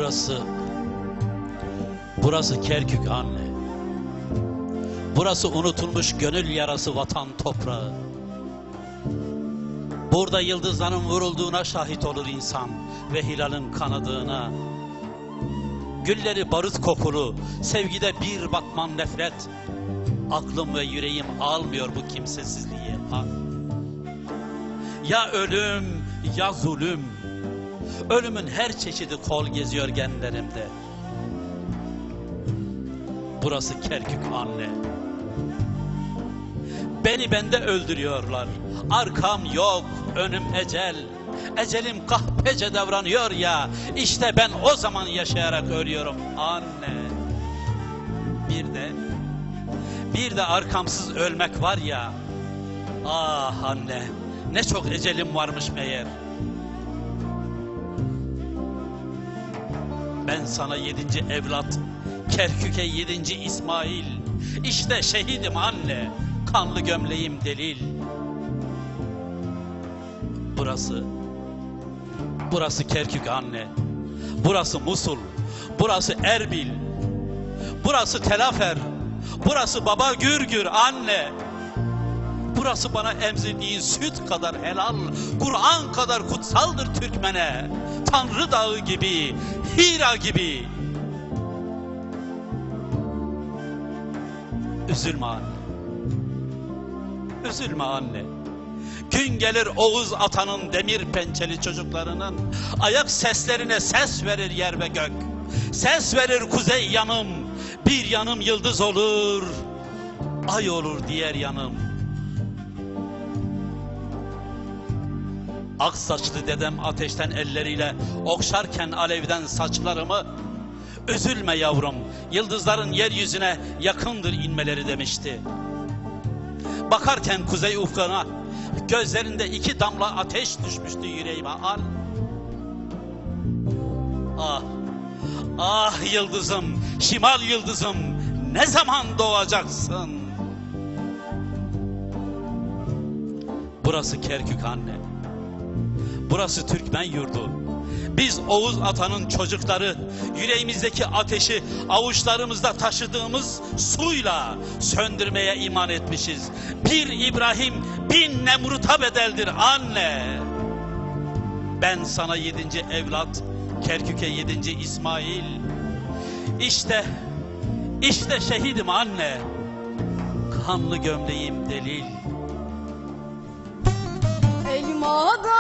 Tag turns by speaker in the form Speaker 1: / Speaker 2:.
Speaker 1: Burası Kerkük anne. Burası unutulmuş gönül yarası vatan toprağı. Burada yıldızların vurulduğuna şahit olur insan ve hilalin kanadığına. Gülleri barut kokulu, sevgide bir batman nefret. Aklım ve yüreğim almıyor bu kimsesizliği. Ya ölüm ya zulüm. Ölümün her çeşidi kol geziyor genlerimde. Burası Kerkük anne. Beni bende öldürüyorlar. Arkam yok, önüm ecel. Ecelim kahpece davranıyor ya. İşte ben o zaman yaşayarak ölüyorum anne. Bir de arkamsız ölmek var ya. Ah anne, ne çok ecelim varmış meğer. Ben sana 7. evlat, Kerkük'e 7. İsmail. İşte şehidim anne, kanlı gömleğim delil. Burası Kerkük anne. Burası Musul, burası Erbil, burası Telafer, burası Baba Gürgür anne. Burası bana emzirdiğin süt kadar helal, Kur'an kadar kutsaldır Türkmene. Tanrı Dağı gibi, Hira gibi. Üzülme anne. Üzülme anne. Gün gelir Oğuz Atan'ın demir pençeli çocuklarının ayak seslerine ses verir yer ve gök. Ses verir kuzey yanım. Bir yanım yıldız olur, ay olur diğer yanım. Ak saçlı dedem ateşten elleriyle okşarken alevden saçlarımı, üzülme yavrum, yıldızların yeryüzüne yakındır inmeleri demişti. Bakarken kuzey ufkuna gözlerinde 2 damla ateş düşmüştü yüreğime an. Ah, ah yıldızım, şimal yıldızım, ne zaman doğacaksın? Burası Kerkük anne. Burası Türkmen yurdu. Biz Oğuz Atan'ın çocukları, yüreğimizdeki ateşi avuçlarımızda taşıdığımız suyla söndürmeye iman etmişiz. Bir İbrahim 1000 Nemrut'a bedeldir anne. Ben sana 7. evlat, Kerkük'e 7. İsmail. İşte şehidim anne. Kanlı gömleğim delil.
Speaker 2: Elmadan